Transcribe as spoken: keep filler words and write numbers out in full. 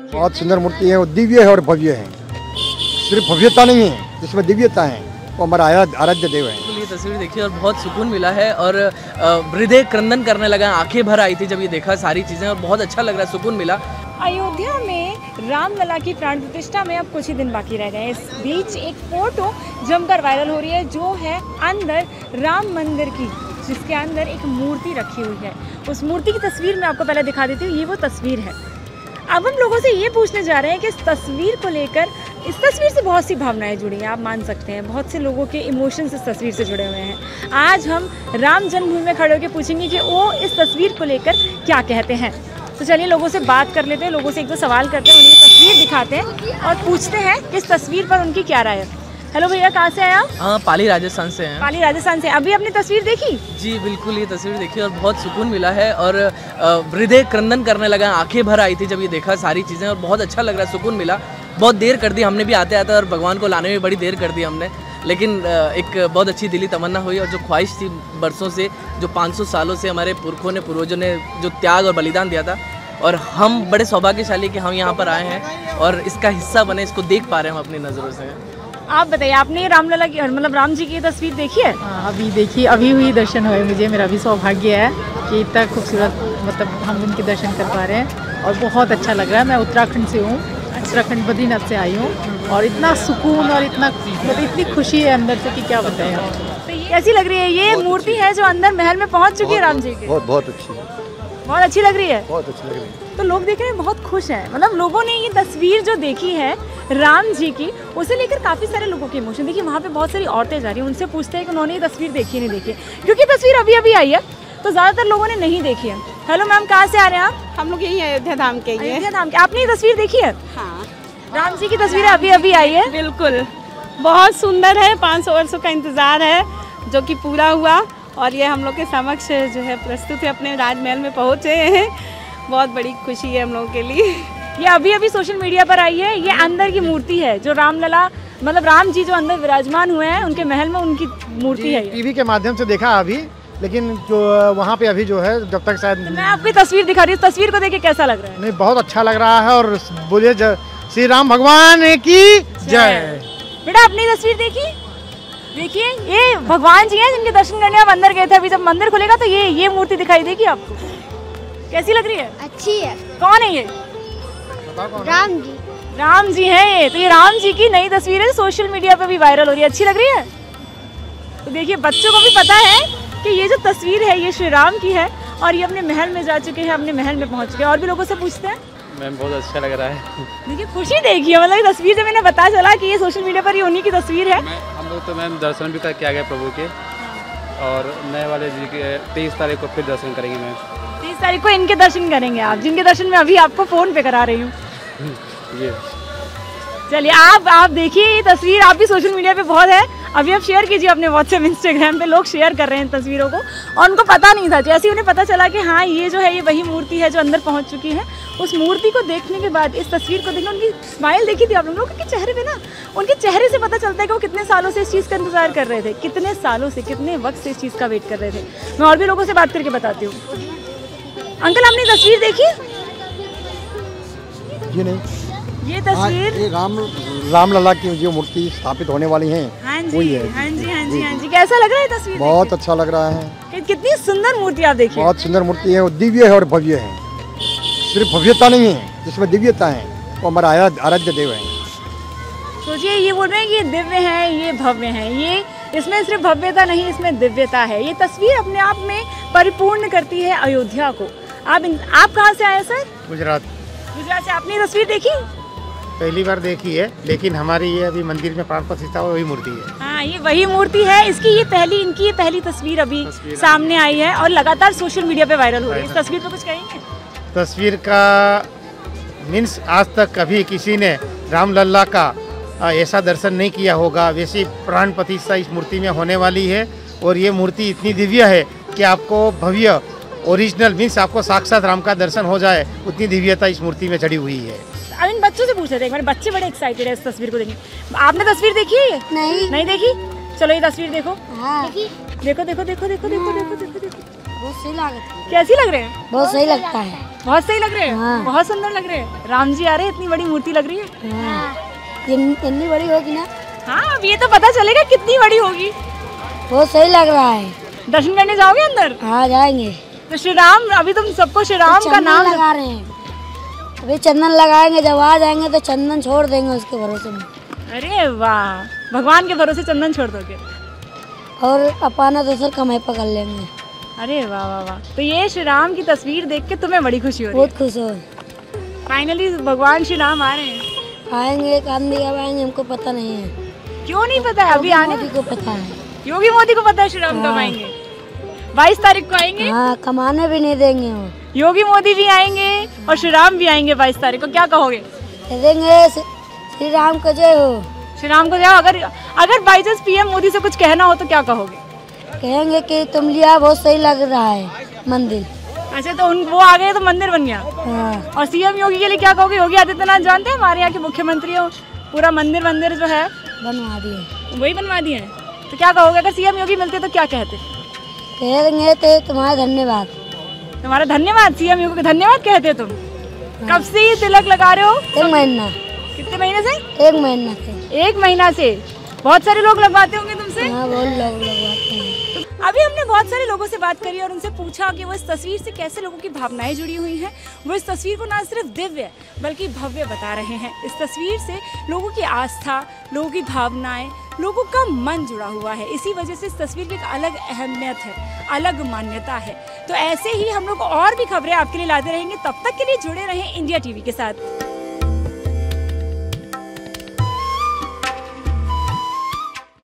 बहुत सुंदर मूर्ति है, वो दिव्य है और भव्य है। सिर्फ भव्यता नहीं है, जिसमें दिव्यता है, वो हमारा आराध्य देव है। ये तस्वीर देखी और बहुत सुकून मिला है और हृदय क्रंदन करने लगा, आंखें भर आई थी जब ये देखा सारी चीज़ें और बहुत अच्छा लग रहा है, सुकून मिला। अयोध्या में रामलला की प्राण प्रतिष्ठा में अब कुछ ही दिन बाकी रह गए हैं। इस बीच एक फोटो जमकर वायरल हो रही है जो है अंदर राम मंदिर की, जिसके अंदर एक मूर्ति रखी हुई है। उस मूर्ति की तस्वीर मैं आपको पहले दिखा देती हूँ, ये वो तस्वीर है। अब हम लोगों से ये पूछने जा रहे हैं कि इस तस्वीर को लेकर, इस तस्वीर से बहुत सी भावनाएं जुड़ी हैं, आप मान सकते हैं, बहुत से लोगों के इमोशंस इस तस्वीर से जुड़े हुए हैं। आज हम राम जन्मभूमि में खड़े होकर पूछेंगे कि वो इस तस्वीर को लेकर क्या कहते हैं। तो चलिए लोगों से बात कर लेते हैं, लोगों से एक दो सवाल करते हैं, उन्हें तस्वीर दिखाते हैं और पूछते हैं कि इस तस्वीर पर उनकी क्या राय है। हेलो भैया, कहाँ से आए आप? हाँ, पाली राजस्थान से हैं। पाली राजस्थान से। अभी आपने तस्वीर देखी? जी बिल्कुल, ये तस्वीर देखी और बहुत सुकून मिला है और हृदय क्रंदन करने लगा, आंखें भर आई थी जब ये देखा सारी चीज़ें और बहुत अच्छा लग रहा है, सुकून मिला। बहुत देर कर दी हमने भी आते आते और भगवान को लाने में बड़ी देर कर दी हमने, लेकिन एक बहुत अच्छी दिली तमन्ना हुई और जो ख्वाहिश थी बरसों से, जो पाँच सौ सालों से हमारे पुरखों ने, पूर्वजों ने जो त्याग और बलिदान दिया था, और हम बड़े सौभाग्यशाली कि हम यहाँ पर आए हैं और इसका हिस्सा बने, इसको देख पा रहे हैं हम अपनी नज़रों से। आप बताइए, आपने रामलला की, मतलब राम जी की तस्वीर देखी है? हाँ, अभी देखी, अभी हुई दर्शन हुए मुझे। मेरा भी सौभाग्य है कि इतना खूबसूरत, मतलब हम उनके दर्शन कर पा रहे हैं और बहुत अच्छा लग रहा है। मैं उत्तराखंड से हूँ, उत्तराखंड बद्रीनाथ से आई हूँ और इतना सुकून और इतना, मतलब इतनी खुशी है अंदर से कि क्या बताएं आप। तो ये कैसी लग रही है? ये मूर्ति है जो अंदर महल में पहुँच चुकी है राम जी की। बहुत बहुत अच्छी है, बहुत अच्छी लग रही है, बहुत अच्छी लग रही है। तो लोग देख रहे हैं, बहुत खुश हैं। मतलब लोगों ने ये तस्वीर जो देखी है राम जी की, उसे लेकर काफ़ी सारे लोगों के इमोशन। देखिए वहाँ पे बहुत सारी औरतें जा रही हैं, उनसे पूछते हैं कि उन्होंने ये तस्वीर देखी नहीं देखी, क्योंकि तस्वीर अभी अभी आई है तो ज़्यादातर लोगों ने नहीं देखी है। हेलो मैम, कहाँ से आ रहे हैं आप? हम लोग यही अयोध्या धाम के ही अयोध्या धाम के। आपने ये तस्वीर देखी है? हाँ, राम जी की तस्वीर अभी अभी आई है। बिल्कुल, बहुत सुंदर है। पाँच सौ वर्षों का इंतजार है जो कि पूरा हुआ और ये हम लोग के समक्ष जो है प्रस्तुत है, अपने राजमहल में पहुँचे हैं। बहुत बड़ी खुशी है हम लोगों के लिए। ये अभी अभी सोशल मीडिया पर आई है। ये अंदर की मूर्ति है जो रामलला, मतलब राम जी जो अंदर विराजमान हुए हैं उनके महल में, उनकी मूर्ति है। टीवी के माध्यम से देखा अभी, लेकिन जो वहाँ पे अभी जो है जब तक शायद तो मैं आपकी तस्वीर दिखा रही हूँ, तस्वीर को देख के कैसा लग रहा है? नहीं, बहुत अच्छा लग रहा है और बोलिए श्री राम भगवान की जय। बेटा आपने ये तस्वीर देखी? देखिए ये भगवान जी हैं जिनके दर्शन करने आप अंदर गए थे। अभी जब मंदिर खुलेगा तो ये ये मूर्ति दिखाई देगी आपको। कैसी लग रही है? अच्छी है। कौन है ये? राम जी। राम जी हैं ये। तो ये राम जी की नई तस्वीर है, सोशल मीडिया पे भी वायरल हो रही है। अच्छी लग रही है? तो देखिए बच्चों को भी पता है कि ये जो तस्वीर है ये श्री राम की है और ये अपने महल में जा चुके हैं, अपने महल में पहुंच चुके हैं। और भी लोगों से पूछते हैं। मैम बहुत अच्छा लग रहा है। देखिए खुशी देखिए, मतलब ये तस्वीर जब मैंने पता चला कि ये सोशल मीडिया पर ये उन्हीं की तस्वीर है। हम लोग तो मैम दर्शन भी करके आ गए प्रभु के और नए वाले जी के तेईस तारीख को फिर दर्शन करेंगे मैम। तीस तारीख को इनके दर्शन करेंगे आप, जिनके दर्शन मैं अभी आपको फ़ोन पे करा रही हूँ। ये चलिए आप आप देखिए ये तस्वीर, आप भी सोशल मीडिया पे बहुत है, अभी आप शेयर कीजिए अपने व्हाट्सएप, इंस्टाग्राम पे। लोग शेयर कर रहे हैं तस्वीरों को और उनको पता नहीं था। जैसे उन्हें पता चला कि हाँ ये जो है ये वही मूर्ति है जो अंदर पहुंच चुकी है, उस मूर्ति को देखने के बाद, इस तस्वीर को देखने, उनकी स्माइल देखी थी आप लोगों के चेहरे पे ना, उनके चेहरे से पता चलता है कि वो कितने सालों से इस चीज़ का इंतजार कर रहे थे, कितने सालों से, कितने वक्त से इस चीज़ का वेट कर रहे थे। मैं और भी लोगों से बात करके बताती हूँ। अंकल आपने तस्वीर देखी? जी नहीं। ये तस्वीर ये राम रामलला की जो मूर्ति स्थापित होने वाली है, हाँ वही जी, है। हाँ जी, हाँ जी, हाँ जी। कैसा लग रहा है तस्वीर? बहुत अच्छा लग रहा है। कि, कितनी सुंदर मूर्ति आप देखिए। बहुत सुंदर मूर्ति है, वो दिव्य है और भव्य है। सिर्फ भव्यता नहीं है, जिसमें दिव्यता है, वो हमारा आराध्य देव है। सोचिए ये बोल रहे हैं कि ये दिव्य है, ये भव्य है, ये इसमें सिर्फ भव्यता नहीं, इसमें दिव्यता है। ये तस्वीर अपने आप में परिपूर्ण करती है अयोध्या को। आप आप कहाँ से आए सर? गुजरात। गुजरात से। आपने ये तस्वीर देखी? पहली बार देखी है, लेकिन हमारी ये अभी मंदिर में प्राण प्रतिष्ठा वही मूर्ति है। हाँ ये वही मूर्ति है। इसकी ये पहली इनकी ये पहली तस्वीर अभी तस्वीर सामने आई है और लगातार सोशल मीडिया पे वायरल हो रही है। इस तस्वीर पे कुछ कहेंगे? तस्वीर का मीन्स आज तक कभी किसी ने रामलला का ऐसा दर्शन नहीं किया होगा। वैसी प्राण प्रतिष्ठा इस मूर्ति में होने वाली है और ये मूर्ति इतनी दिव्य है कि आपको भव्य ओरिजिनल मीन्स आपको साक्षात राम का दर्शन हो जाए, उतनी दिव्यता इस मूर्ति में चढ़ी हुई है। अब इन बच्चों से पूछ रहे थे, मेरे बच्चे बड़े एक्साइटेड है इस तस्वीर को देखने। आपने तस्वीर देखी है? नहीं। नहीं देखी? चलो ये तस्वीर देखो। हाँ। देखो देखो देखो देखो देखो देखो देखो देखो। बहुत सही लागत है। कैसी लग रहे हैं? बहुत सही लगता है। बहुत सही लग रहे हैं। हाँ। बहुत सुंदर लग रहे हैं। राम जी आ रहे हैं, इतनी बड़ी मूर्ति लग रही है। हाँ। इतनी बड़ी होगी ना? हाँ, अब ये तो पता चलेगा कितनी बड़ी होगी। बहुत सही लग रहा है। दर्शन करने जाओगे अंदर? हाँ जाएंगे। तो श्री राम, अभी तुम सबको श्री राम तो का नाम लगा रहे हैं। अभी चंदन लगाएंगे, जब आ जाएंगे तो चंदन छोड़ देंगे उसके भरोसे में। अरे वाह, भगवान के भरोसे चंदन छोड़ दोगे। और अपना दूसर कमाई पकड़ लेंगे। अरे वाह वाह वाह। तो ये श्री राम की तस्वीर देख के तुम्हें बड़ी खुशी हो रही है? बहुत खुश हो। फाइनली भगवान श्री राम आ रहे हैं। आएंगे, एक आदमी कब आएंगे हमको पता नहीं है। क्यों नहीं पता है? अभी आने को पता है। योगी मोदी को पता है श्री राम कब आएंगे? बाईस तारीख को आएंगे। हाँ, कमाने भी नहीं देंगे वो। योगी मोदी भी आएंगे और श्री राम भी आएंगे बाईस तारीख को। क्या कहोगे? कह देंगे श्री राम को जय हो। श्री राम को जय हो। अगर अगर बाई चांस पीएम मोदी से कुछ कहना हो तो क्या कहोगे? कहेंगे कि तुम लिया बहुत सही लग रहा है मंदिर। अच्छा, तो उन वो आ गए तो मंदिर बन गया। हाँ। और सीएम योगी के लिए क्या कहोगे? योगी आदित्यनाथ जानते हैं हमारे यहाँ के मुख्यमंत्री हो, पूरा मंदिर मंदिर जो है बनवा दिए। वही बनवा दिए हैं। तो क्या कहोगे अगर सीएम योगी मिलते तो क्या कहते? कह देंगे तो तुम्हारा धन्यवाद। तुम्हारा धन्यवाद? सीएम योगी को धन्यवाद कहते तुम? कब से ये तिलक लगा रहे हो? एक महीना। कितने महीने से? एक महीना से। एक महीना से। बहुत सारे लोग लगवाते होंगे तुमसे? हाँ, बहुत लोग लगवाते हैं। अभी हमने बहुत सारे लोगों से बात करी और उनसे पूछा कि वो इस तस्वीर से कैसे लोगों की भावनाएं जुड़ी हुई हैं। वो इस तस्वीर को ना सिर्फ दिव्य बल्कि भव्य बता रहे हैं। इस तस्वीर से लोगों की आस्था, लोगों की भावनाएं, लोगों का मन जुड़ा हुआ है। इसी वजह से इस तस्वीर की एक अलग अहमियत है, अलग मान्यता है। तो ऐसे ही हम लोग और भी खबरें आपके लिए लाते रहेंगे। तब तक के लिए जुड़े रहें इंडिया टीवी के साथ।